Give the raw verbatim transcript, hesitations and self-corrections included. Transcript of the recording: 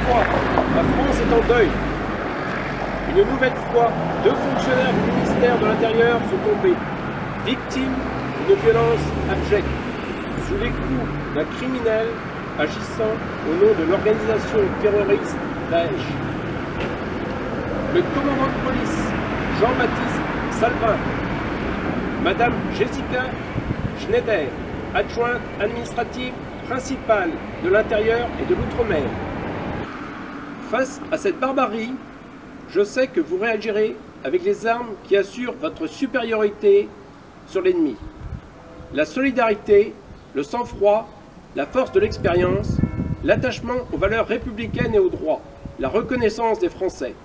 fois, la France est en deuil. Une nouvelle fois, deux fonctionnaires du ministère de l'Intérieur sont tombés, victimes d'une violence abjecte, sous les coups d'un criminel agissant au nom de l'organisation terroriste Daesh. Le commandant de police, Jean-Baptiste Salvin, Madame Jessica Schneider, adjointe administrative principale de l'Intérieur et de l'Outre-mer. Face à cette barbarie, je sais que vous réagirez avec les armes qui assurent votre supériorité sur l'ennemi. La solidarité, le sang-froid, la force de l'expérience, l'attachement aux valeurs républicaines et aux droits, la reconnaissance des Français.